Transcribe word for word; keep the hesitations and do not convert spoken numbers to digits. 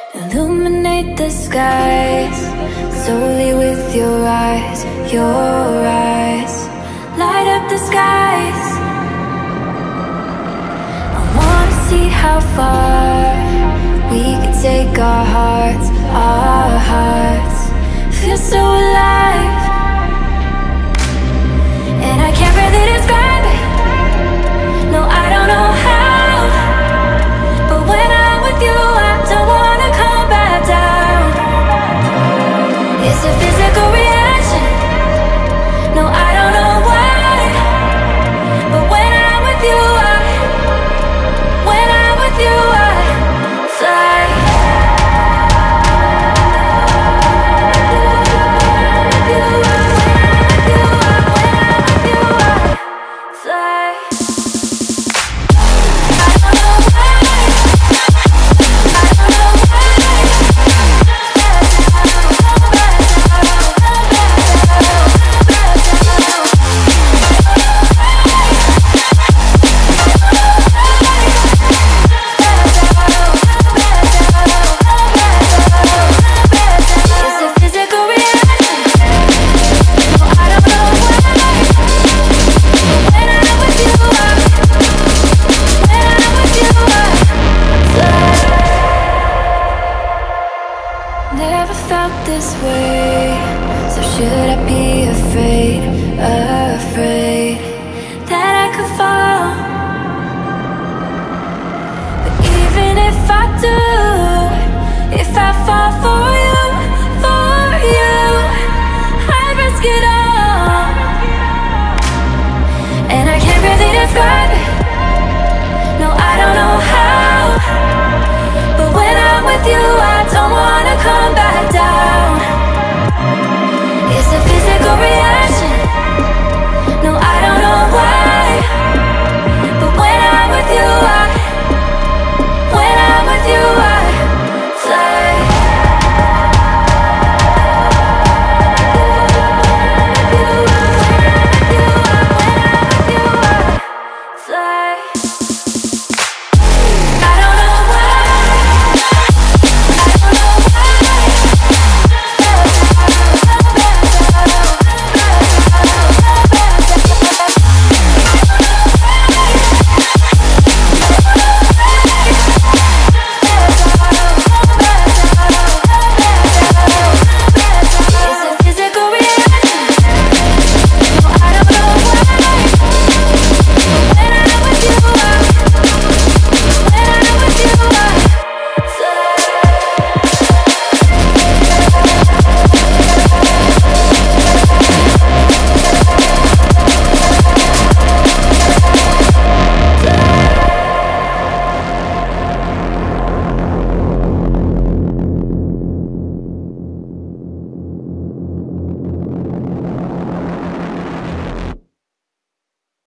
Illuminate the skies solely with your eyes, your eyes. Light up the skies. I wanna see how far we can take our hearts, our hearts. Feel so alive, and I can't really describe it. No, I don't know how, but when I'm with you, I don't wanna come back down. It's a physical reaction. No, I don't know why, but when I'm with you, I, when I'm with you, I fly. Never felt this way, so should I be afraid, afraid?